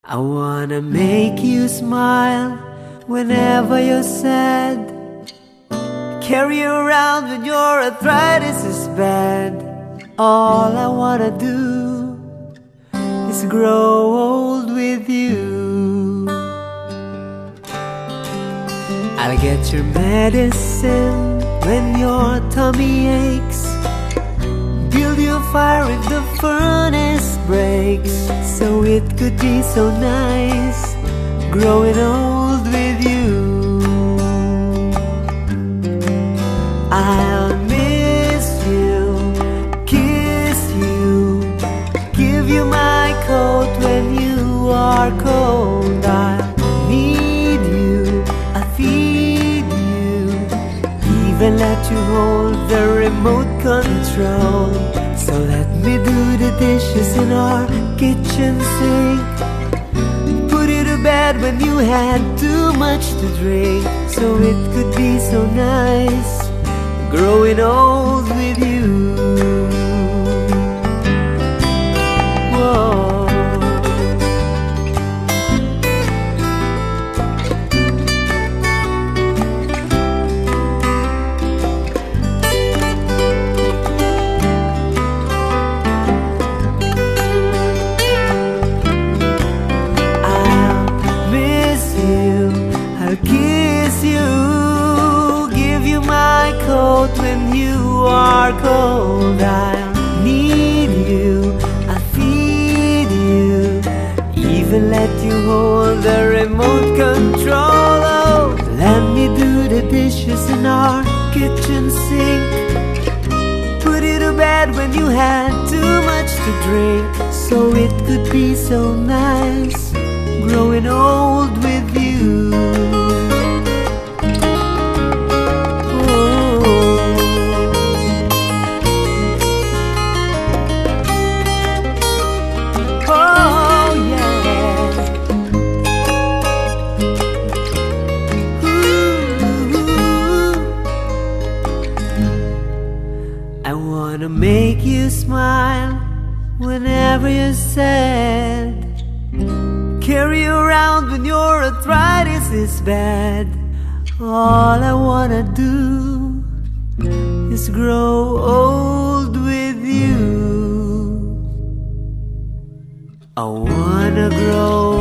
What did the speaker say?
I wanna make you smile whenever you're sad. Carry you around when your arthritis is bad. All I wanna do is grow old with you. I'll get your medicine when your tummy aches. Build you a fire if the furnace breaks. So it could be so nice growing old with you. I'll miss you, kiss you, give you my coat when you are cold. I'll need you, I'll feed you, even let you hold the remote control. So let me do the dishes in our kitchen sink, put you to bed when you had too much to drink. So it could be so nice growing old with you. Whoa. I'll kiss you, give you my coat when you are cold. I'll need you, I'll feed you, even let you hold the remote control. Oh, let me do the dishes in our kitchen sink, put you to bed when you had too much to drink. So it could be so nice growing old with you. I wanna make you smile whenever you're sad. Carry you around when your arthritis is bad. All I wanna do is grow old with you. I wanna grow